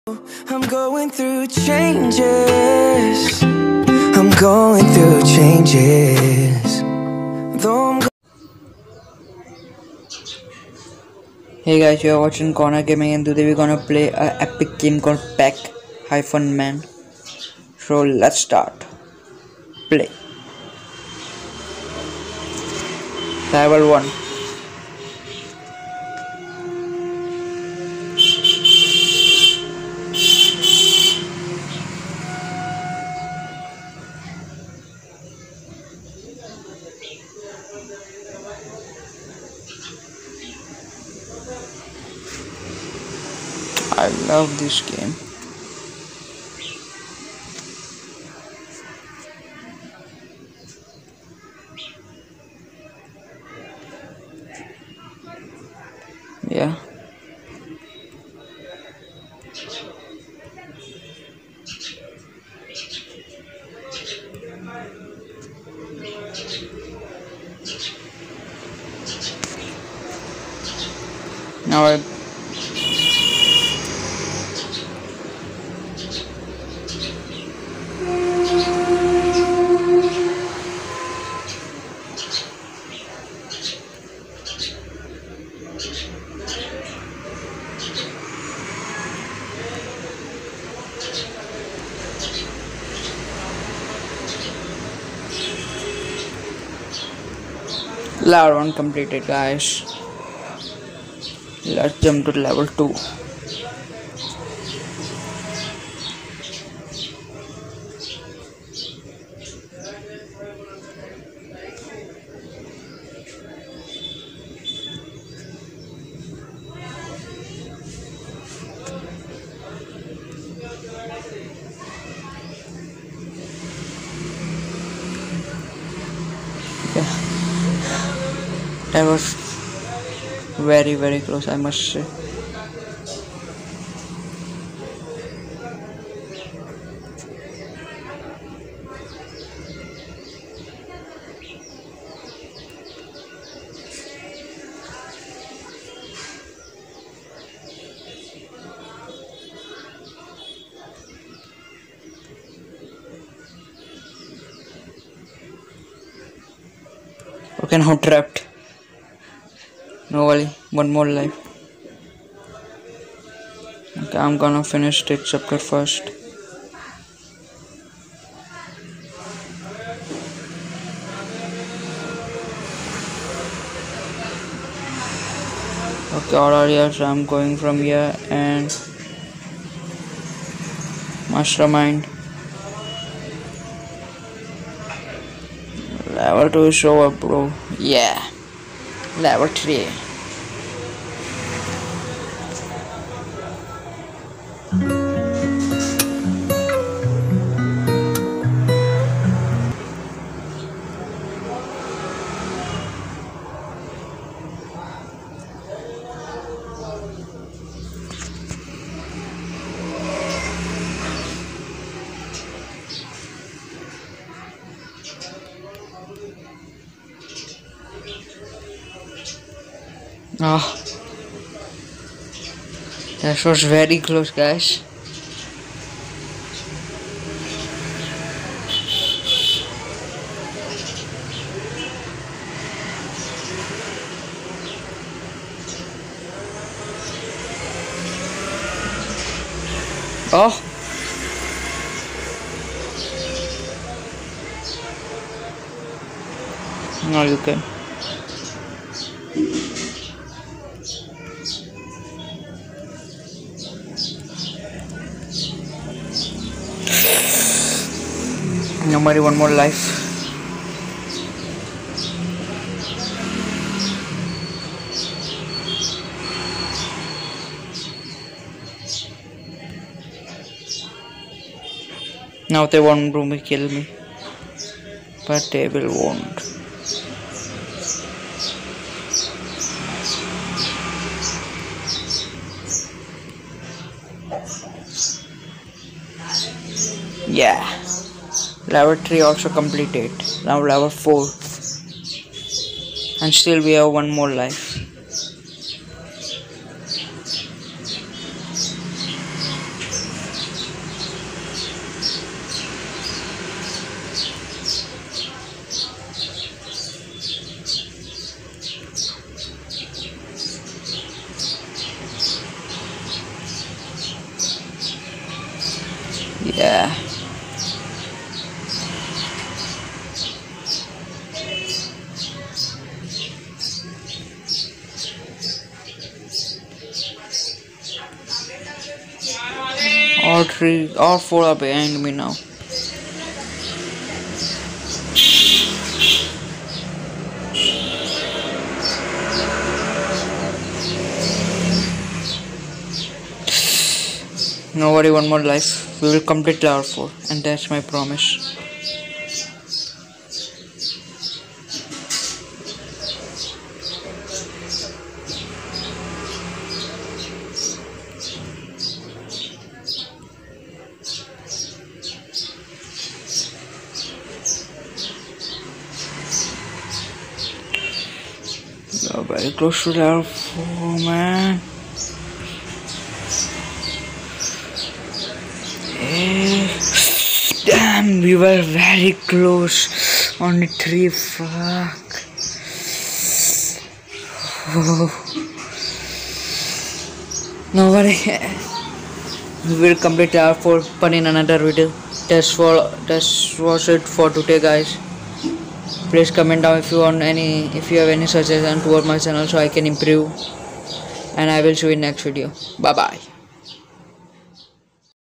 I'm going through changes. I'm going through changes. Though I'm Hey guys, you are watching Corner Gaming and today we're gonna play a epic game called Pac-Man. So let's start. Play. Level 1. I love this game. Yeah. Now level 1 completed, guys. Let's jump to level 2. Yeah. That was very close, I must say. Okay, now trapped. No worry, one more life. Okay, I'm gonna finish this chapter first. Okay, alright, yes, I'm going from here and Mastermind. Level 2 show up, bro. Yeah. Level 3. Ah, that was very close, guys. Oh, no, you can. Nobody, one more life. Now they want to kill me, but they will won't. Yeah. Level 3 also completed. Now level 4. And still we have one more life. Yeah. All three, all four are behind me now. No worry, one more life. We will complete level 4, and that's my promise. We are very close to level 4, man. Damn, we were very close. Only 3, fuck. Oh. No worry. We will complete our 4 but in another video. That was it for today, guys. Please comment down if you have any suggestion toward my channel so I can improve. And I will see you in next video. Bye bye.